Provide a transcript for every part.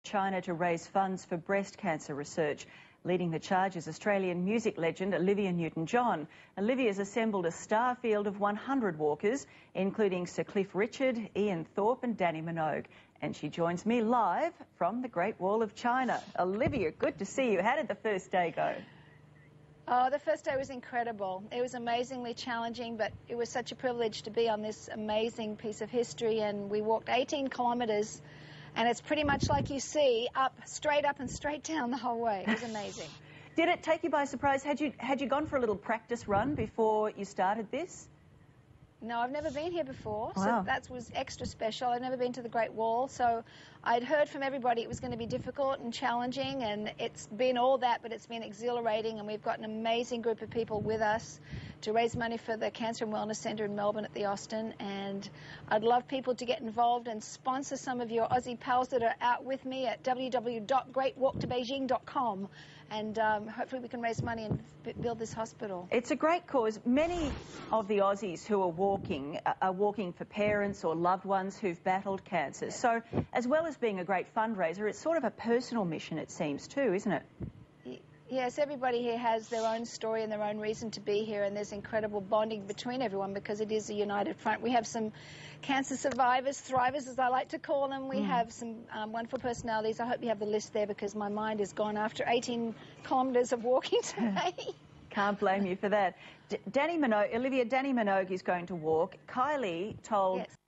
China to raise funds for breast cancer research. Leading the charge is Australian music legend Olivia Newton-John. Olivia's assembled a star field of 100 walkers, including Sir Cliff Richard, Ian Thorpe and Danny Minogue. And she joins me live from the Great Wall of China. Olivia, good to see you. How did the first day go? Oh, the first day was incredible. It was amazingly challenging, but it was such a privilege to be on this amazing piece of history. And we walked 18 kilometres, and it's pretty much like you see, straight up and straight down the whole way. It was amazing. Did it take you by surprise? Had you gone for a little practice run before you started this? No, I've never been here before, Wow. so that was extra special. I'd never been to the Great Wall, so I'd heard from everybody it was going to be difficult and challenging, and it's been all that, but it's been exhilarating, and we've got an amazing group of people with us to raise money for the Cancer and Wellness Centre in Melbourne at the Austin, and I'd love people to get involved and sponsor some of your Aussie pals that are out with me at www.greatwalktobeijing.com, and hopefully we can raise money and build this hospital. It's a great cause. Many of the Aussies who are walking for parents or loved ones who've battled cancer. So as well as being a great fundraiser, it's sort of a personal mission, it seems, too, isn't it? Yes, everybody here has their own story and their own reason to be here, and there's incredible bonding between everyone because it is a united front. We have some cancer survivors, thrivers as I like to call them. We have some wonderful personalities. I hope you have the list there because my mind is gone after 18 kilometres of walking today. Can't blame you for that. Olivia, Danny Minogue is going to walk. Kylie told... Yes.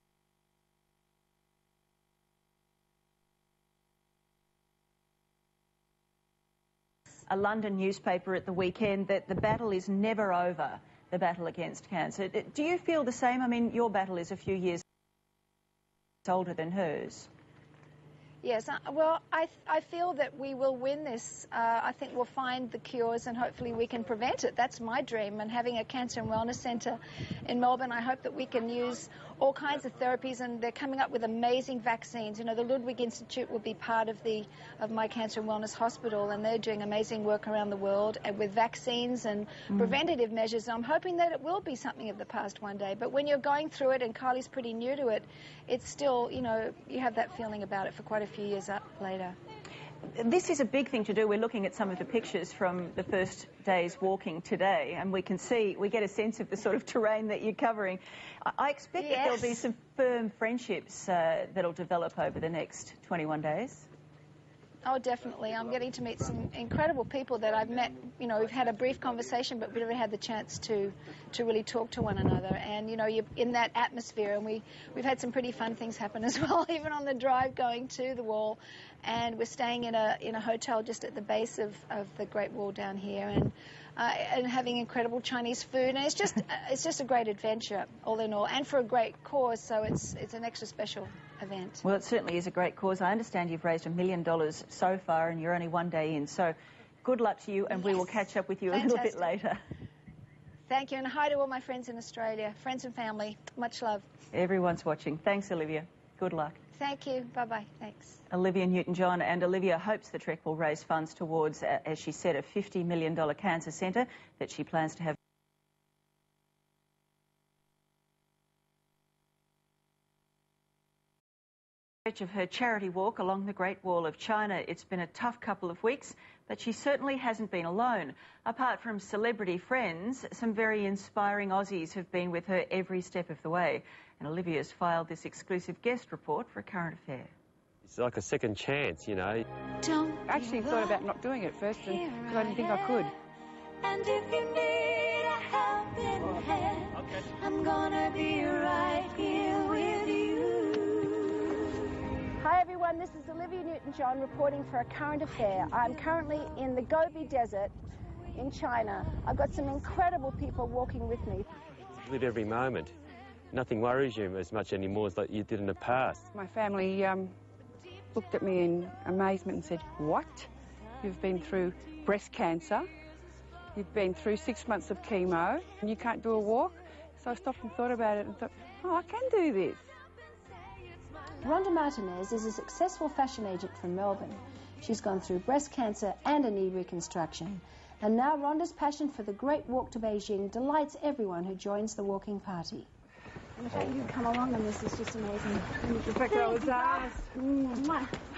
A London newspaper at the weekend that the battle is never over, the battle against cancer. Do you feel the same? I mean, your battle is a few years older than hers. Yes, well, I feel that we will win this. I think we'll find the cures and hopefully we can prevent it. That's my dream. And having a cancer and wellness centre in Melbourne, I hope that we can use all kinds of therapies, and they're coming up with amazing vaccines. You know, the Ludwig Institute will be part of my cancer and wellness hospital, and they're doing amazing work around the world and with vaccines and preventative measures. And I'm hoping that it will be something of the past one day. But when you're going through it, and Kylie's pretty new to it, it's still, you know, you have that feeling about it for quite a few years up later. This is a big thing to do. We're looking at some of the pictures from the first day's walking today, and we get a sense of the sort of terrain that you're covering. I expect that there'll be some firm friendships that'll develop over the next 21 days. Oh, definitely. I'm getting to meet some incredible people that I've met. You know, we've had a brief conversation, but we've never had the chance to really talk to one another. And, you know, you're in that atmosphere, and we've had some pretty fun things happen as well, even on the drive going to the wall. And we're staying in a hotel just at the base of the Great Wall down here, and having incredible Chinese food. And it's just a great adventure, all in all, and for a great cause. So it's an extra special event. Well, it certainly is a great cause. I understand you've raised $1 million so far, and you're only one day in. So good luck to you, and we will catch up with you a little bit later. Thank you, and hi to all my friends in Australia, friends and family. Much love. Everyone's watching. Thanks, Olivia. Good luck. Thank you. Bye-bye. Thanks. Olivia Newton-John, and Olivia hopes the trek will raise funds towards, as she said, a $50 million cancer centre that she plans to have. Of her charity walk along the Great Wall of China. It's been a tough couple of weeks, but she certainly hasn't been alone. Apart from celebrity friends, some very inspiring Aussies have been with her every step of the way. And Olivia's filed this exclusive guest report for A Current Affair. It's like a second chance, you know. I actually thought about not doing it first because I didn't think I could. And if you need a helping hand, I'm gonna be right here with you. Hi everyone, this is Olivia Newton-John reporting for A Current Affair. I'm currently in the Gobi Desert in China. I've got some incredible people walking with me. Live every moment. Nothing worries you as much anymore as like you did in the past. My family looked at me in amazement and said, "What? You've been through breast cancer, you've been through 6 months of chemo, and you can't do a walk?" So I stopped and thought about it and thought, oh, I can do this. Rhonda Martinez is a successful fashion agent from Melbourne. She's gone through breast cancer and a knee reconstruction. And now Rhonda's passion for the Great Walk to Beijing delights everyone who joins the walking party. The fact you come along and this is just amazing. The fact that I was asked.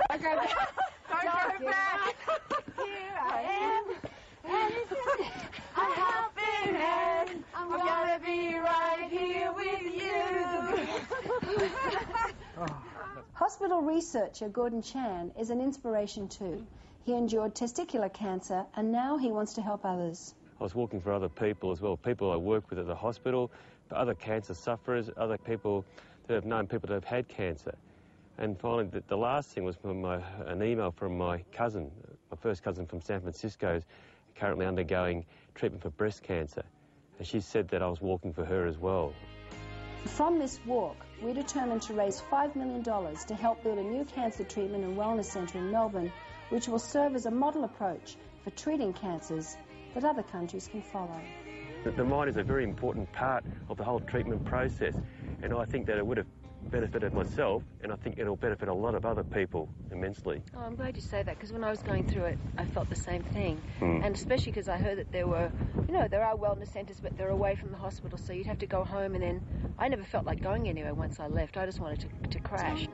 Don't go back. Don't go back. Here I am, and it's a helping hand. I'm gonna be right here with you. Hospital researcher Gordon Chan is an inspiration too. He endured testicular cancer and now he wants to help others. I was walking for other people as well, people I work with at the hospital, but other cancer sufferers, other people that have known people that have had cancer. And finally, the last thing was from an email from my cousin, my first cousin from San Francisco, who's currently undergoing treatment for breast cancer. And she said that I was walking for her as well. From this walk, we're determined to raise $5 million to help build a new cancer treatment and wellness centre in Melbourne, which will serve as a model approach for treating cancers that other countries can follow. The mind is a very important part of the whole treatment process, and I think that it would have benefited myself, and I think it'll benefit a lot of other people immensely. Oh, I'm glad you say that, because when I was going through it, I felt the same thing. And especially because I heard that there were, you know, there are wellness centres, but they're away from the hospital, so you'd have to go home, and then I never felt like going anywhere once I left. I just wanted to crash.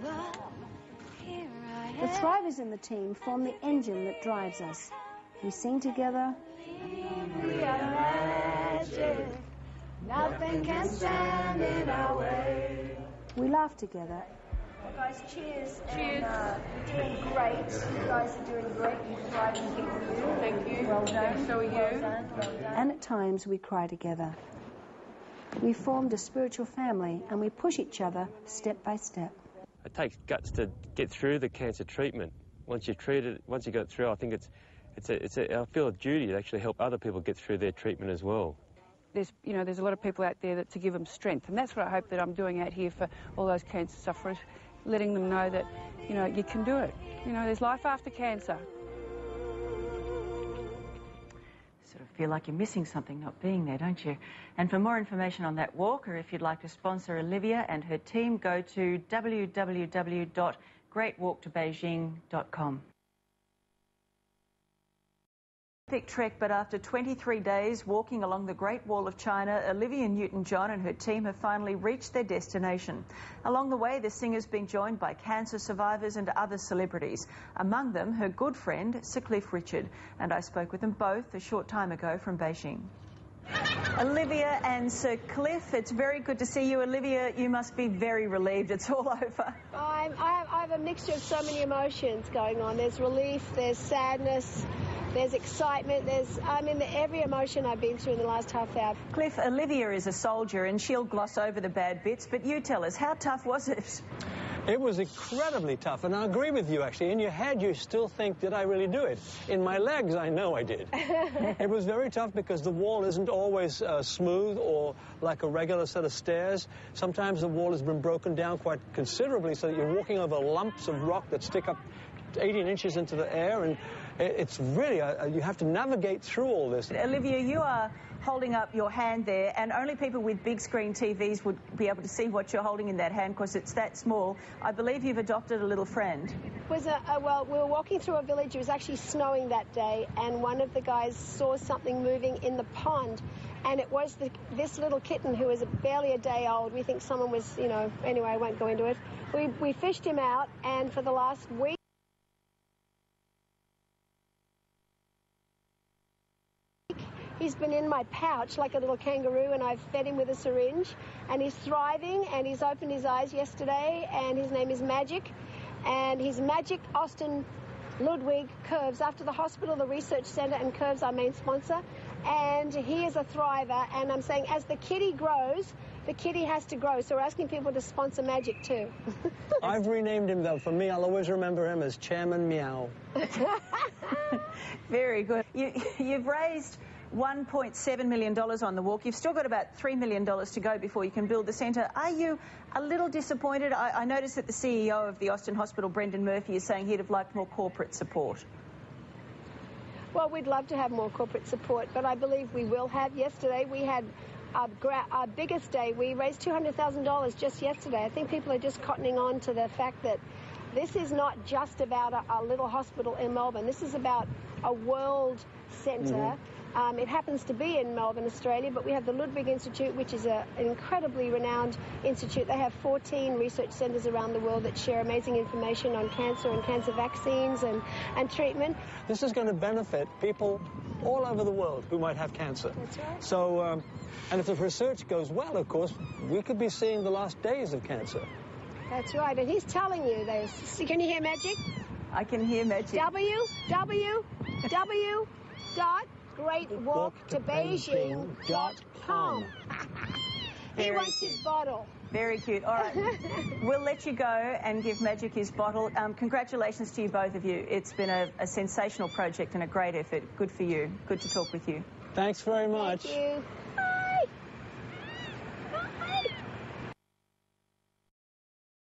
The Thrivers in the team form the engine that drives us. We sing together. We are magic. Nothing can stand in our way. We laugh together. Well, guys, cheers. Cheers. You're doing great. You guys are doing great. You're thriving people. Thank you. Well done. So are you. Well done. Well done. And at times we cry together. We formed a spiritual family and we push each other step by step. It takes guts to get through the cancer treatment. Once you treat it, once you go through, I think I feel a duty to actually help other people get through their treatment as well. There's a lot of people out there to give them strength, and that's what I hope that I'm doing out here for all those cancer sufferers, letting them know that, you know, you can do it. You know, there's life after cancer. Sort of feel like you're missing something not being there, don't you? And for more information on that walk, or if you'd like to sponsor Olivia and her team, go to www.greatwalktobeijing.com. Epic trek, but after 23 days walking along the Great Wall of China, Olivia Newton-John and her team have finally reached their destination. Along the way, the singer's been joined by cancer survivors and other celebrities, among them her good friend Sir Cliff Richard, and I spoke with them both a short time ago from Beijing. Olivia and Sir Cliff, it's very good to see you. Olivia, you must be very relieved it's all over. I have a mixture of so many emotions going on. There's relief, there's sadness, there's excitement, every emotion I've been through in the last half hour. Cliff, Olivia is a soldier and she'll gloss over the bad bits, but you tell us, how tough was it? It was incredibly tough, and I agree with you, actually. In your head, you still think, did I really do it? In my legs, I know I did. It was very tough because the wall isn't always smooth or like a regular set of stairs. Sometimes the wall has been broken down quite considerably so that you're walking over lumps of rock that stick up 18 inches into the air, and it's really, you have to navigate through all this. Olivia, you are holding up your hand there, and only people with big screen TVs would be able to see what you're holding in that hand because it's that small. I believe you've adopted a little friend. Well, we were walking through a village. It was actually snowing that day, and one of the guys saw something moving in the pond, and it was this little kitten who was barely a day old. We think someone was, anyway, I won't go into it. We fished him out, and for the last week, he's been in my pouch like a little kangaroo, and I've fed him with a syringe, and he's thriving, and he's opened his eyes yesterday, and his name is Magic, and he's Magic Austin Ludwig Curves, after the hospital, the research centre, and Curves, our main sponsor, and he is a thriver, and I'm saying as the kitty grows, the kitty has to grow, so we're asking people to sponsor Magic too. I've renamed him, though. For me, I'll always remember him as Chairman Meow. Very good. You've raised $1.7 million on the walk. You've still got about $3 million to go before you can build the centre. Are you a little disappointed? I noticed that the CEO of the Austin Hospital, Brendan Murphy, is saying he'd have liked more corporate support. Well, we'd love to have more corporate support, but I believe we will have. Yesterday we had our biggest day. We raised $200,000 just yesterday. I think people are just cottoning on to the fact that this is not just about a little hospital in Melbourne. This is about a world centre It happens to be in Melbourne, Australia, but we have the Ludwig Institute, which is an incredibly renowned institute. They have 14 research centres around the world that share amazing information on cancer and cancer vaccines and treatment. This is going to benefit people all over the world who might have cancer. That's right. So, and if the research goes well, of course, we could be seeing the last days of cancer. That's right, and he's telling you this. Can you hear magic? I can hear magic. www.greatwalktobeijing.com. He wants his bottle. Very cute. All right. We'll let you go and give Magic his bottle. Congratulations to you, both of you. It's been a sensational project and a great effort. Good for you. Good to talk with you. Thanks very much. Thank you.